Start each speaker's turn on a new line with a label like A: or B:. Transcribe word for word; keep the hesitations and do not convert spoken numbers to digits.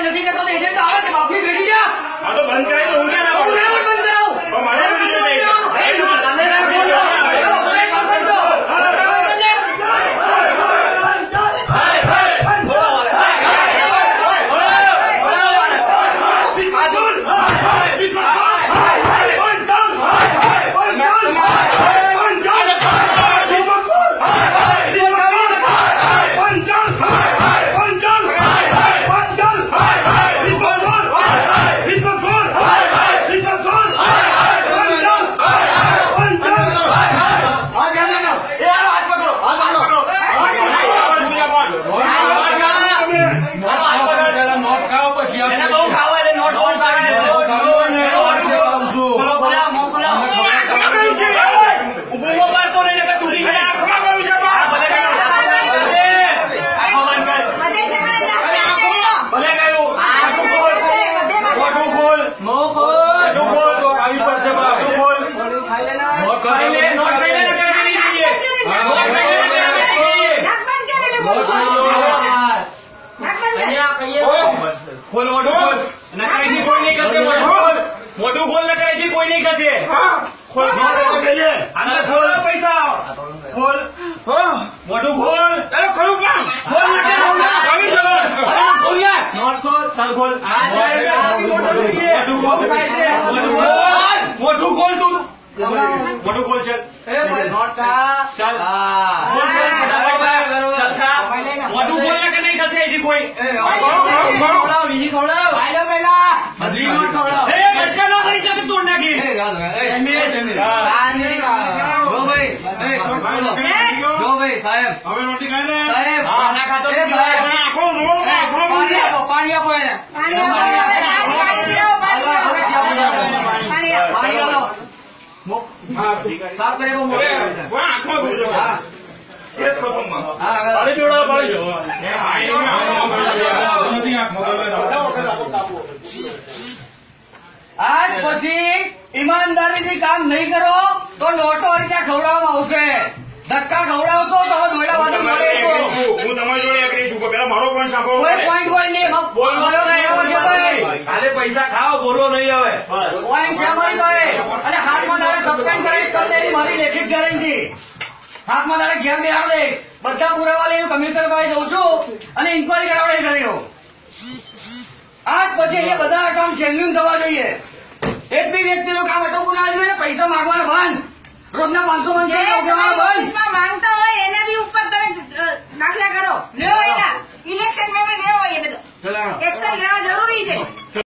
A: નથી કરતો એજન્ટ આવે છે બાપની બેટી જા આ તો બંધ કરાવી હું ક્યાં આવું બરાબર બંધ કરાવું પણ મને નથી खोल मोटू खोल नकाई कोई नहीं करते मोटू खोल मोटू खोल नकाई कोई नहीं करते खोल अंदर खोल पैसा खोल मोटू खोल अरे खोल खोल नकाई खोल नोट खोल चल खोल मोटू खोल मोटू खोल तू मोटू खोल चल नोट का चल खोल मोटू खोल ना नहीं करते जी कोई खवड़ाव नहीं खवड़ाव आइलो पहला बदली नोट खवड़ाव ए बच्चा नो नहीं सकते तोड़ ना की ए जमीन जमीन नहीं जो भाई ए खोलो जो भाई साहब हमें रोटी खाने साहब खाना खाते ए साहब आंखों रो पानी आपो पानी आपो है पानी पानी दियो पानी पानी पानी लो साफ करे वो मोटे वो आंखों में घुस हां सेज को तुम हां पानी जोड़ा पानी जो ए भाई आज પછી ઈમાનદારીથી કામ નહીં કરો તો નોટો રીતે ખવડાવવામાં આવશે ધક્કા ખવડાવશો તો દોડા વાળી મળે હું તમારી જોડે એગ્રી છું પેલા મારો પોઈન્ટ સાંભળો કોઈ પોઈન્ટ હોય નહીં બોલો નહીં ખાલી પૈસા ખાઓ બોલો નહીં હવે પોઈન્ટ છે મારી પાસે અને હાથમાં તારે સસ્પેન્ડ કરી તમને એની મારી લેખિત ગેરંટી હાથમાં તારે ઘેર બેહાડ દે બધા પુરાવા લઈને કમિશનર પાસે જઉં છું અને ઇન્કવાયરી કરાવડે કર્યો આજ પછી અહીંયા બધા કામ જેન્યુઇન થવા જોઈએ એક બી વ્યક્તિનું કામ અટકવું ના જોઈએ પૈસા માંગવાના બંધ રોજના પાંચસો પાંચસો બંધ માંગતા હોય એને બી ઉપર તમે દાખલા કરો લેવો એના ઇલેક્શન માં લેવો એ બધું એક્શન લેવા જરૂરી છે।